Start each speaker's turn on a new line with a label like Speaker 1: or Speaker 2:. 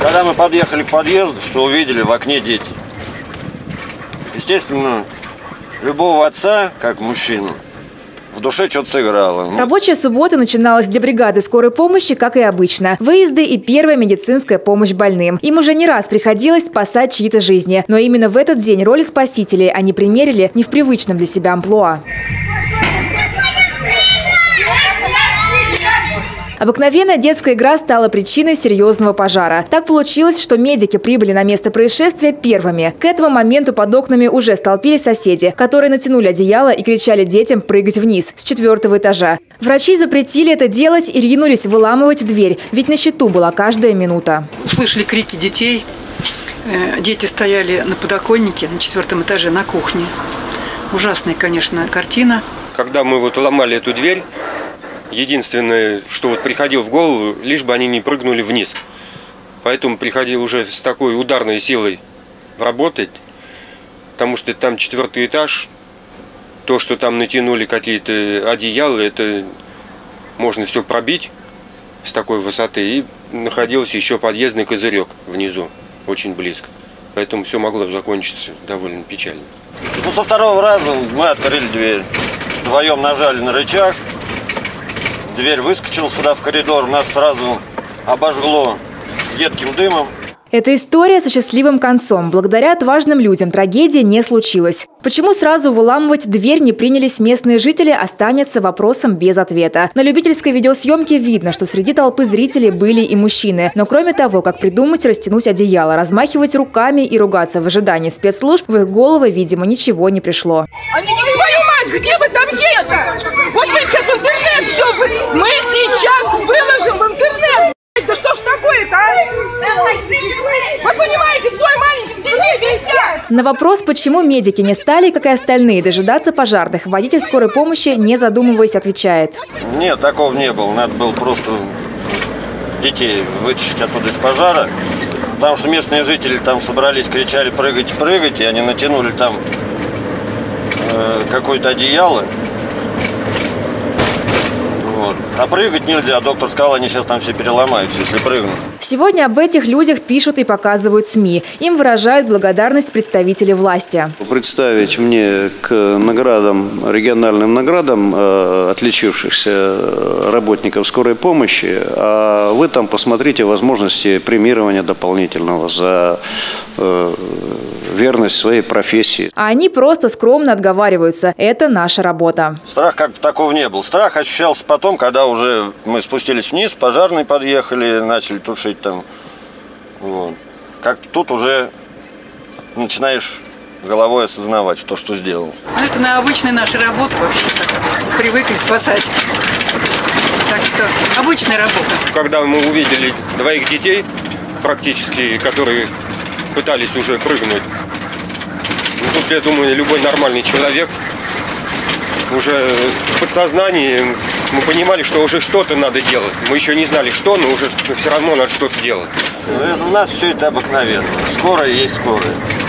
Speaker 1: Когда мы подъехали к подъезду, что увидели в окне дети. Естественно, любого отца, как мужчину, в душе что-то сыграло.
Speaker 2: Рабочая суббота начиналась для бригады скорой помощи, как и обычно. Выезды и первая медицинская помощь больным. Им уже не раз приходилось спасать чьи-то жизни. Но именно в этот день роли спасителей они примерили не в привычном для себя амплуа. Обыкновенная детская игра стала причиной серьезного пожара. Так получилось, что медики прибыли на место происшествия первыми. К этому моменту под окнами уже столпились соседи, которые натянули одеяло и кричали детям прыгать вниз с 4-го этажа. Врачи запретили это делать и ринулись выламывать дверь, ведь на счету была каждая минута.
Speaker 3: Услышали крики детей. Дети стояли на подоконнике на 4-м этаже на кухне. Ужасная, конечно, картина.
Speaker 4: Когда мы ломали эту дверь, единственное, что приходило в голову, лишь бы они не прыгнули вниз. Поэтому приходил уже с такой ударной силой работать, потому что там 4-й этаж, то, что там натянули какие-то одеяла, это можно все пробить с такой высоты. И находился еще подъездный козырек внизу, очень близко. Поэтому все могло закончиться довольно печально.
Speaker 1: Со второго раза мы открыли дверь. Вдвоем нажали на рычаг. Дверь выскочила сюда в коридор, нас сразу обожгло едким дымом.
Speaker 2: Эта история со счастливым концом. Благодаря отважным людям трагедия не случилась. Почему сразу выламывать дверь не принялись местные жители, останется вопросом без ответа. На любительской видеосъемке видно, что среди толпы зрителей были и мужчины. Но кроме того, как придумать растянуть одеяло, размахивать руками и ругаться в ожидании спецслужб, в их головы, видимо, ничего не пришло.
Speaker 5: Они не понимают, где вы там есть-то? Вот мы сейчас в интернет все, мы сейчас выложим в интернет. Да что ж такое-то, а? Вы понимаете, двое маленьких детей висят.
Speaker 2: На вопрос, почему медики не стали, как и остальные, дожидаться пожарных, водитель скорой помощи, не задумываясь, отвечает.
Speaker 1: Нет, такого не было. Надо было просто детей вытащить оттуда из пожара. Потому что местные жители там собрались, кричали прыгайте, прыгайте. И они натянули там какое-то одеяло. Вот. А прыгать нельзя. Доктор сказал, они сейчас там все переломаются, если прыгнут.
Speaker 2: Сегодня об этих людях пишут и показывают СМИ. Им выражают благодарность представители власти.
Speaker 6: Представить мне к наградам, региональным наградам отличившихся работников скорой помощи, а вы там посмотрите возможности премирования дополнительного за верность своей профессии.
Speaker 2: А они просто скромно отговариваются. Это наша работа.
Speaker 1: Страх как бы такого не был. Страх ощущался потом, когда уже мы спустились вниз, пожарные подъехали, начали тушить там. Вот. Как-то тут уже начинаешь головой осознавать, что сделал.
Speaker 3: Это на обычной нашей работе вообще-то. Привыкли спасать. Так что обычная работа.
Speaker 4: Когда мы увидели двоих детей, практически, которые пытались уже прыгнуть, тут, я думаю, любой нормальный человек уже в подсознании мы понимали, что уже что-то надо делать. Мы еще не знали, что, но уже все равно надо что-то делать.
Speaker 1: У нас все это обыкновенно. Скорая есть скорая.